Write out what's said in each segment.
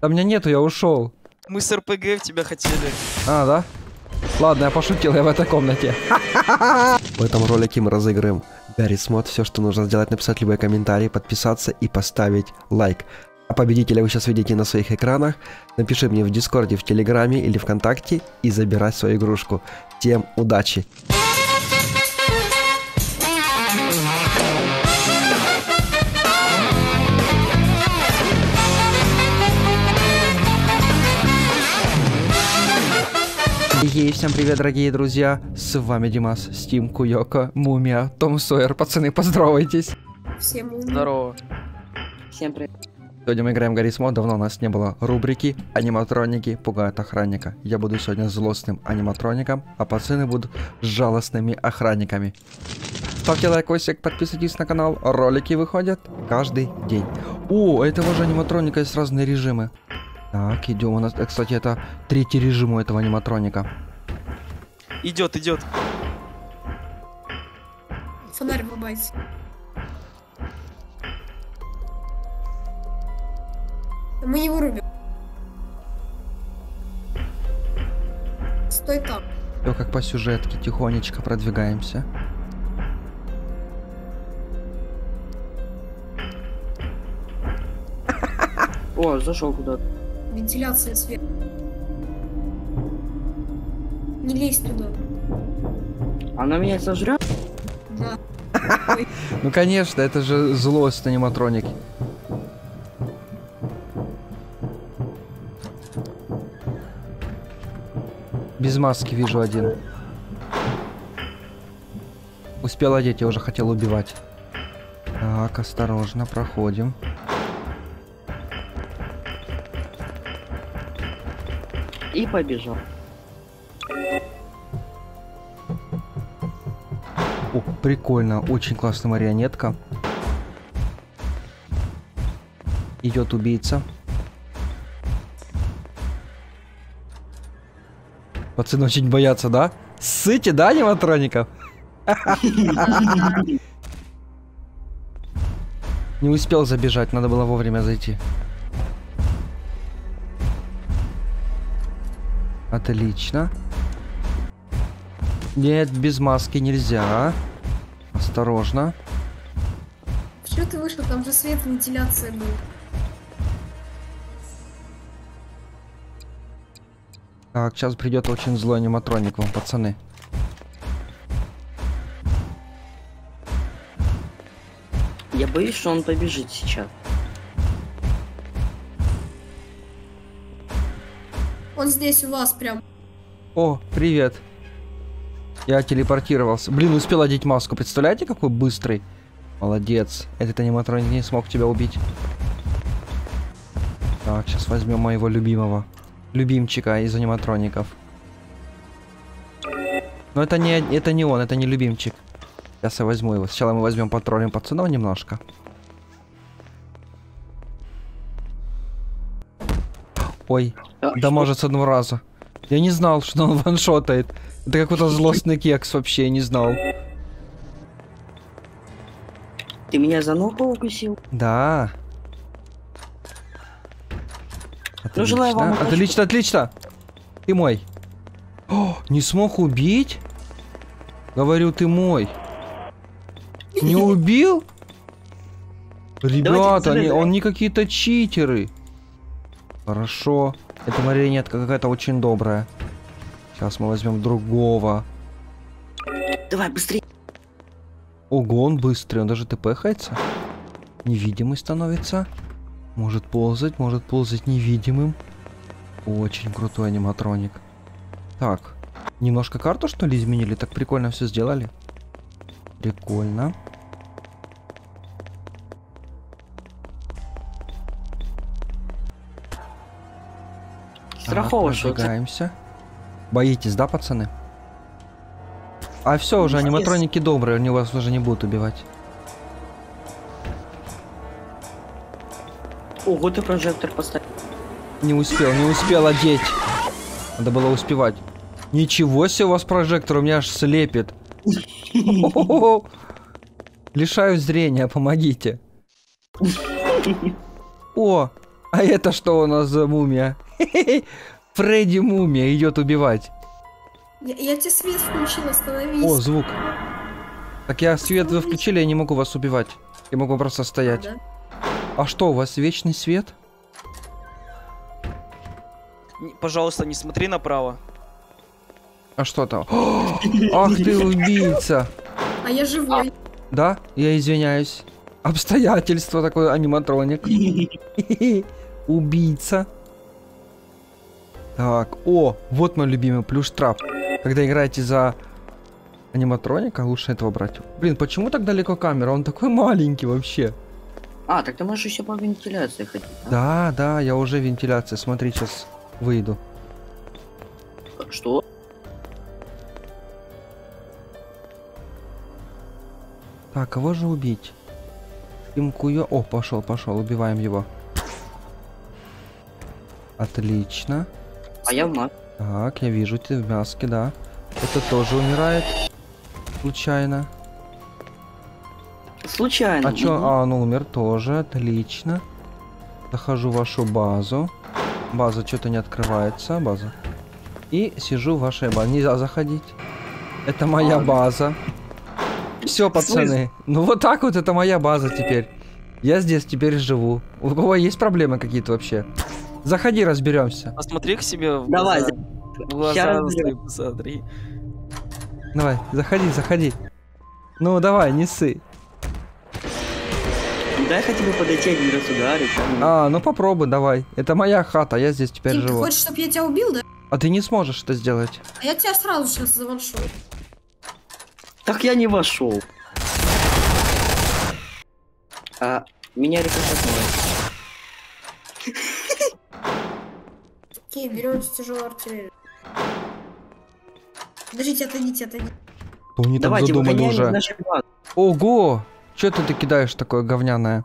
Да меня нету, я ушел. Мы с РПГ в тебя хотели. А, да? Ладно, я пошутил, я в этой комнате. В этом ролике мы разыграем Гаррис Мод. Все, что нужно сделать, написать любой комментарий, подписаться и поставить лайк. А победителя вы сейчас видите на своих экранах. Напиши мне в Дискорде, в Телеграме или ВКонтакте и забирай свою игрушку. Всем удачи! Ей, всем привет, дорогие друзья, с вами Димас, Стим, Куёко, Мумия, Том Сойер. Пацаны, поздоровайтесь. Всем Здорово. Всем привет. Сегодня мы играем в Гаррис Мод. Давно у нас не было рубрики «Аниматроники пугают охранника». Я буду сегодня злостным аниматроником, а пацаны будут жалостными охранниками. Ставьте лайкосик, подписывайтесь на канал, ролики выходят каждый день. О, у этого же аниматроника есть разные режимы. Так, идем. У нас, кстати, это третий режим у этого аниматроника. Идет. Фонарь врубайте. Мы не вырубим. Стой там. Все как по сюжетке, тихонечко продвигаемся. О, зашел куда-то. Вентиляция света. Не лезь туда. Она меня сожрет? Да. Ну конечно, это же злость аниматроник. Без маски вижу один. Успел одеть, я уже хотел убивать. Так, осторожно, проходим. И побежал. О, прикольно, очень классная марионетка. Идет убийца. Пацаны очень боятся, да? Ссыте, да, аниматроников? Не успел забежать, надо было вовремя зайти. Отлично. Нет, без маски нельзя. Осторожно. Что ты вышел? Там же свет, вентиляция был. Так, сейчас придет очень злой аниматроник вам, пацаны. Я боюсь, что он побежит сейчас. Он здесь у вас прям. О, привет. Я телепортировался. Блин, успел одеть маску. Представляете, какой быстрый? Молодец. Этот аниматроник не смог тебя убить. Так, сейчас возьмем моего любимчика из аниматроников. Но это не он, это не любимчик. Сейчас я возьму его. Сначала мы возьмем патрулем пацанов немножко. Ой, да может с одного раза. Я не знал, что он ваншотает. Это какой-то злостный кекс вообще, я не знал. Ты меня за ногу укусил? Да. Ну, желаю вам удачи. Отлично, отлично. Ты мой. О, не смог убить? Говорю, ты мой. Не убил? Ребята, он не какие-то читеры. Хорошо. Эта марионетка какая-то очень добрая. Сейчас мы возьмем другого. Давай, быстрее. Ого, он быстрый, он даже тпхается. Невидимый становится. Может ползать невидимым. Очень крутой аниматроник. Так, немножко карту что ли изменили? Так прикольно все сделали. Прикольно. Страхово, что продвигаемся. Боитесь, да, пацаны? А все, уже аниматроники добрые, они вас уже не будут убивать. Ого, ты прожектор поставил. Не успел одеть. Надо было успевать. Ничего себе у вас прожектор, у меня аж слепит. Лишаю зрения, помогите. О, А это что у нас за мумия? Фредди мумия идет убивать. Я тебе свет включил, остановись. О, звук. Так я свет вы включили, я не могу вас убивать. Я могу просто стоять. Да. А что, у вас вечный свет? Пожалуйста, не смотри направо. А что там? Ах ты убийца! А я живой. Да, я извиняюсь. Обстоятельства такой аниматроник. Убийца. Так, о, вот мой любимый плюш-трап. Когда играете за аниматроника, лучше этого брать. Блин, почему так далеко камера? Он такой маленький вообще. А, так ты можешь еще по вентиляции ходить. Да? Да, я уже вентиляция. Смотри, сейчас выйду. Что? Так, кого же убить? Тимкуё. О, пошел, убиваем его. Отлично. А я в маг. Так, я вижу, ты в мяске, да. Это тоже умирает. Случайно. Случайно. А чё? А, он умер тоже. Отлично. Захожу в вашу базу. База что-то не открывается. База. И сижу в вашей базе. Нельзя заходить. Это моя база. Все, пацаны. Ну вот так вот, это моя база теперь. Я здесь теперь живу. У кого есть проблемы какие-то вообще? Заходи, разберемся. Посмотри к себе в Давай, глаза. В глаза ща свои посмотри. Давай, заходи. Ну давай, не ссы. дай хотя бы подойти один раз ударить. А, ну попробуй, давай. Это моя хата, я здесь теперь Тим, ты живу. хочешь, чтобы я тебя убил, да? А ты не сможешь это сделать. А я тебя сразу сейчас заваншу. Так я не вошел. А меня рекомендовали. Окей, берем тяжелую артиллерию. Подождите, отойдите. То они там Давайте задумали выгоняем уже. наших баз. Ого! Чё ты кидаешь такое говняное?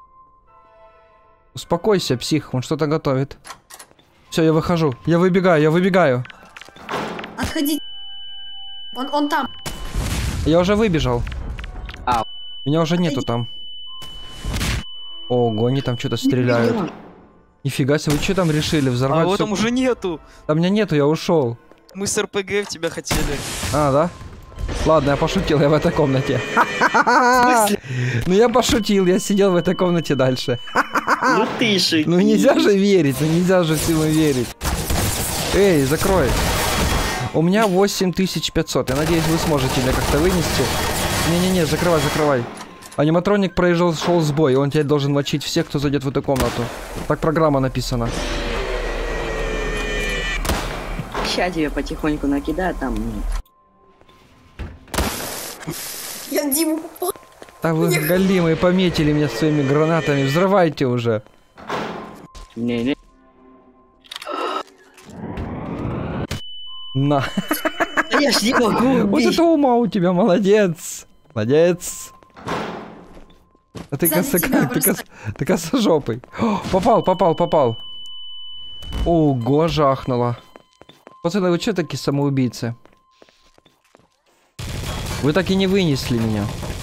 Успокойся, псих, он что-то готовит. Все, я выхожу. Я выбегаю. Отходи. Он там. Я уже выбежал. Ау. Меня уже нету там. Ого, они там что-то стреляют. Нифига себе, вы что там решили? А Взорвать его всё? там уже нету. Там меня нету, я ушел. Мы с РПГ в тебя хотели. А, да? Ладно, я пошутил, я в этой комнате. Ну я пошутил, я сидел в этой комнате дальше. Ну ты шутишь. Ну нельзя же верить, ну нельзя же всему верить. Эй, закрой. У меня 8500, я надеюсь, вы сможете меня как-то вынести. Не-не-не, закрывай. Аниматроник шел сбой, он теперь должен мочить всех, кто зайдет в эту комнату. Так программа написана. Сейчас тебе потихоньку накидаю там. Я Диму попал. Да вы голимые пометили меня своими гранатами, взрывайте уже. Не-не. На. Да я ж не могу Вот убить. это ума у тебя, молодец. Молодец. А ты Сзади тебя бросаю. косожопый. О, попал. Ого, жахнуло. Пацаны, вы что такие самоубийцы? Вы так и не вынесли меня.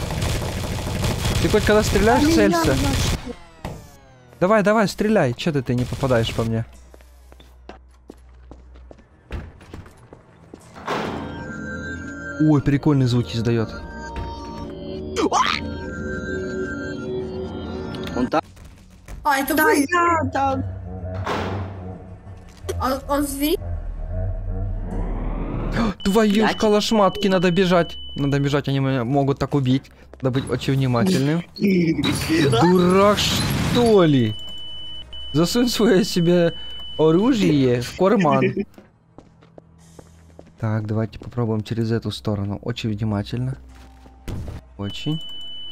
Ты хоть когда стреляешь, целься. Давай, стреляй. Че ты не попадаешь по мне? Ой, прикольные звуки издает. Он там. А, это Да вы. я там. А он в двери? Твою ж Блядь. калашматки, надо бежать. Они меня могут так убить. Надо быть очень внимательным. Дурак, что ли? Засунь свое себе оружие в карман. Так, давайте попробуем через эту сторону. Очень внимательно. Очень.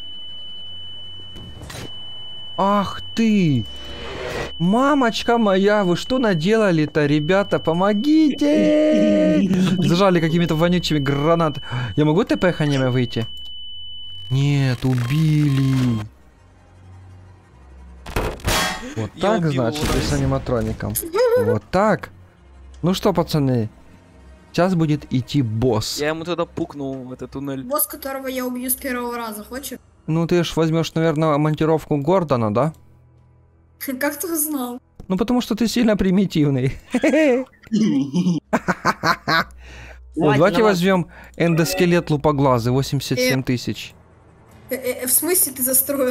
Ах ты! Мамочка моя, вы что наделали-то, ребята? Помогите! Зажали какими-то вонючими гранатами. Я могу ТП ханеме выйти? Нет, убили. Вот Я так, убил значит, его, и с аниматроником. Вот так. Ну что, пацаны, сейчас будет идти босс. Я ему туда пукнул в этот туннель. Босс, которого я убью с первого раза, хочешь? Ну ты ж возьмешь, наверное, монтировку Гордона, да? Как ты узнал? Ну, потому что ты сильно примитивный. О, давайте возьмем эндоскелет лупоглазый, 87 тысяч. В смысле ты застроил?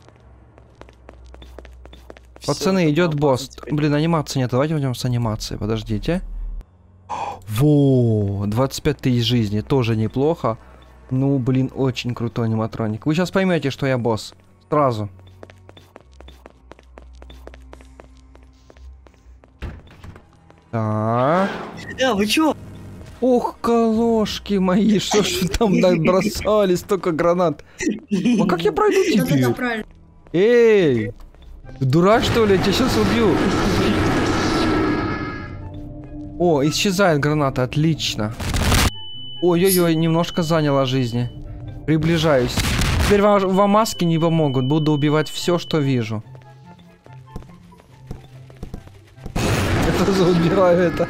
Пацаны, идет босс. Блин, анимации нет. Давайте возьмем с анимацией. Подождите. Во, 25 тысяч жизни. Тоже неплохо. Ну, блин, очень крутой аниматроник. Вы сейчас поймете, что я босс. Сразу. Так. Вы чё? Ох, колошки мои, что ж вы там набросали столько гранат? А как я пройду Да-да-да, теперь? правильно. Эй! Ты дурак, что ли? Я тебя сейчас убью. О, исчезает граната, отлично. Ой-ой-ой, немножко заняло жизни. Приближаюсь. Теперь вам маски не помогут. Буду убивать все, что вижу. Я тоже убираю это.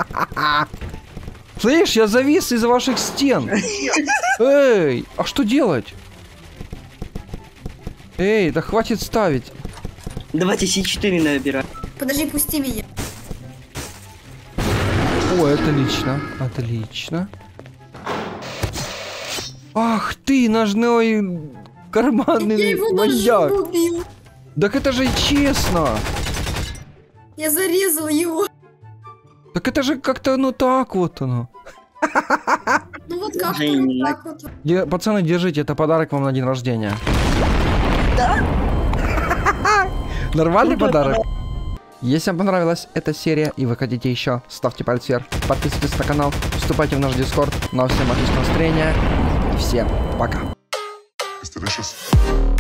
Слышь, я завис из-за ваших стен. Эй, а что делать? Эй, да хватит ставить. Давайте C4 набираем. Подожди, пусти меня. О, отлично, отлично. Ах ты, ножной Я карманный его маньяк. ножом убил. Так это же честно. Я зарезал его. Так это же как-то, ну так вот оно. Ну вот как-то Женя. вот так вот. Пацаны, держите, это подарок вам на день рождения. Нормальный подарок? Если вам понравилась эта серия и вы хотите еще, ставьте палец вверх, подписывайтесь на канал, вступайте в наш дискорд. Ну а всем отличного настроения. Всем пока. It's delicious.